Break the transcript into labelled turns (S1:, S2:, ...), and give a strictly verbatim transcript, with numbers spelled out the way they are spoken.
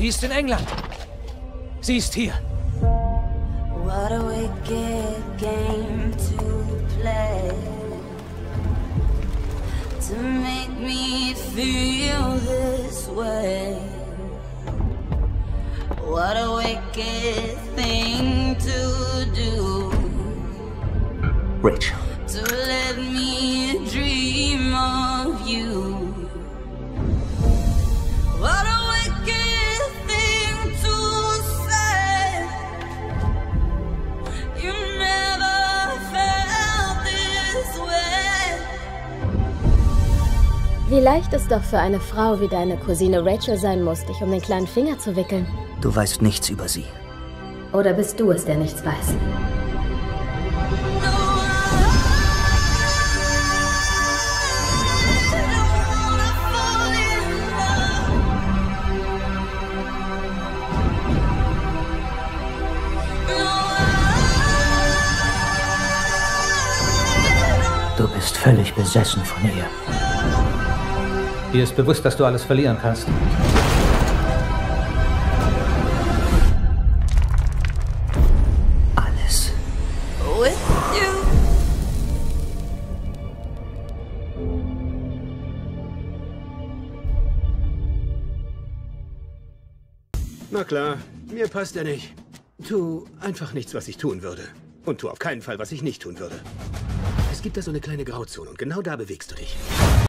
S1: Sie ist in England. Sie ist hier.
S2: What a wicked game to play, to make me feel this way. What a wicked thing to do,
S3: Rachel.
S2: to let me dream of you. What a wicked thing to say. You never felt this way.
S4: Wie leicht es doch für eine Frau wie deine Cousine Rachel sein muss, dich um den kleinen Finger zu wickeln.
S3: Du weißt nichts über sie.
S4: Oder bist du es, der nichts weiß?
S3: Du bist völlig besessen von ihr.
S1: Dir ist bewusst, dass du alles verlieren kannst.
S3: Alles.
S2: With you.
S5: Na klar, mir passt er nicht. Tu einfach nichts, was ich tun würde. Und tu auf keinen Fall, was ich nicht tun würde. Es gibt da so eine kleine Grauzone und genau da bewegst du dich.